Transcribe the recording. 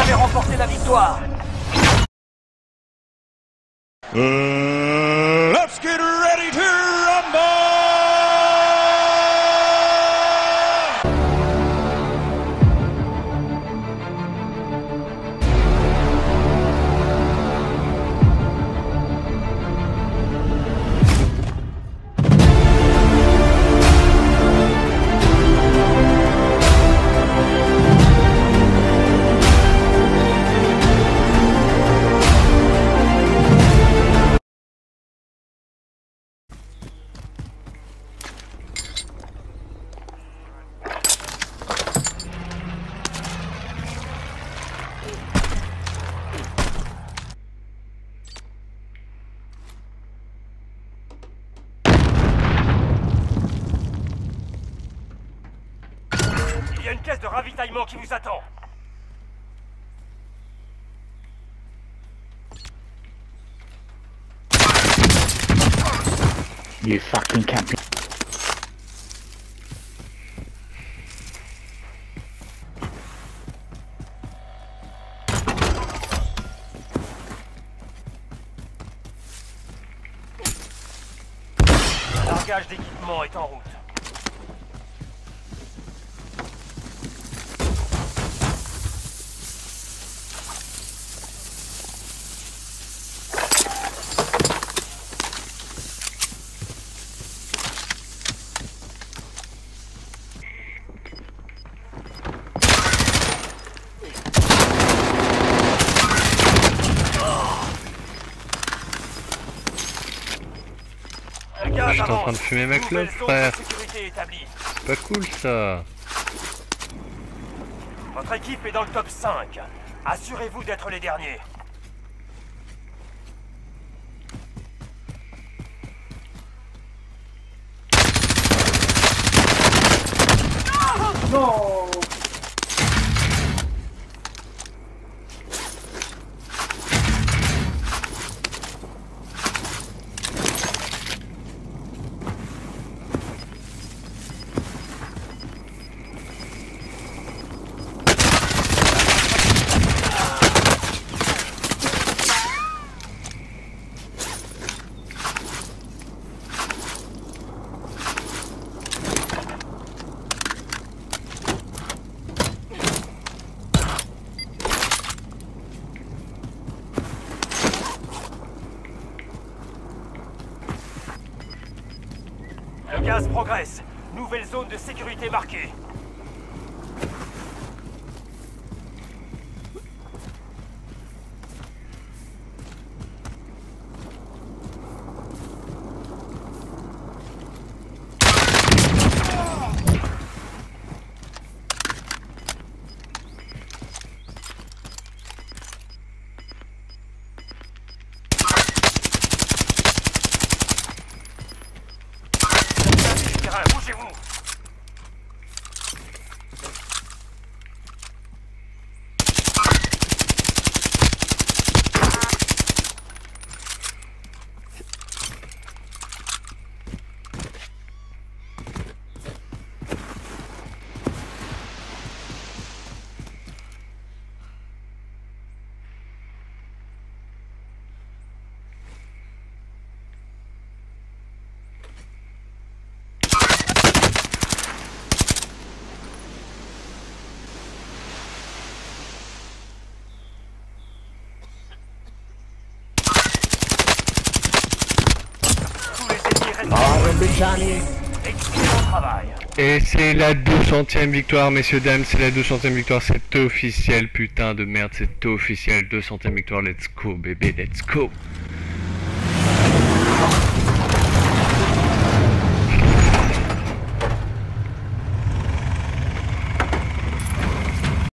avez remporté la victoire. Let's get ready to rumble! Il y a une caisse de ravitaillement qui vous attend. You fucking camping. Un largage d'équipement est en route. J'étais en train de fumer ma clope, frère. C'est pas cool ça. Votre équipe est dans le top 5. Assurez-vous d'être les derniers. Non. Le gaz progresse. Nouvelle zone de sécurité marquée. Bougez-vous! Excellent travail. Et c'est la 200e victoire, messieurs, dames, c'est la 200e victoire, c'est officiel, putain de merde, c'est officiel, 200e victoire, let's go, bébé, let's go.